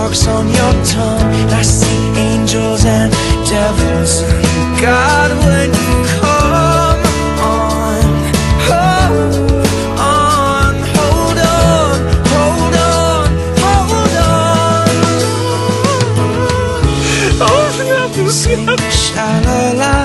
sparks on your tongue. I see angels and devils. God, when you come on, hold on, hold on, hold on, hold on. Oh, sing sha la la.